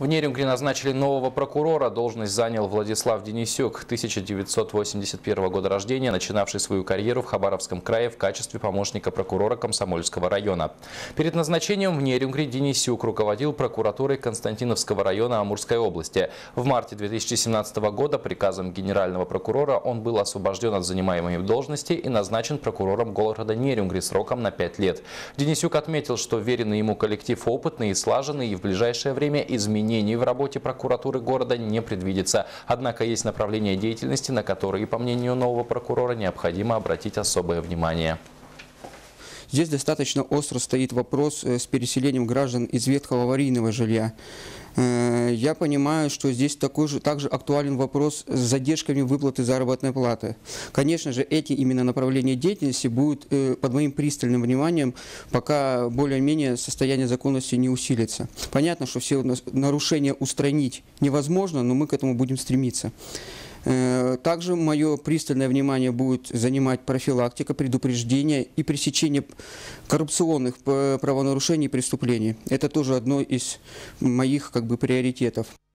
В Нерюнгри назначили нового прокурора. Должность занял Владислав Денисюк, 1981 года рождения, начинавший свою карьеру в Хабаровском крае в качестве помощника прокурора Комсомольского района. Перед назначением в Нерюнгри Денисюк руководил прокуратурой Константиновского района Амурской области. В марте 2017 года приказом генерального прокурора он был освобожден от занимаемой должности и назначен прокурором города Нерюнгри сроком на 5 лет. Денисюк отметил, что веренный ему коллектив опытный и слаженный, и в ближайшее время изменений в работе прокуратуры города не предвидится. Однако есть направления деятельности, на которые, по мнению нового прокурора, необходимо обратить особое внимание. Здесь достаточно остро стоит вопрос с переселением граждан из ветхого аварийного жилья. Я понимаю, что здесь также актуален вопрос с задержками выплаты заработной платы. Конечно же, эти именно направления деятельности будут под моим пристальным вниманием, пока более-менее состояние законности не усилится. Понятно, что все нарушения устранить невозможно, но мы к этому будем стремиться. Также мое пристальное внимание будет занимать профилактика, предупреждение и пресечение коррупционных правонарушений и преступлений. Это тоже одно из моих приоритетов.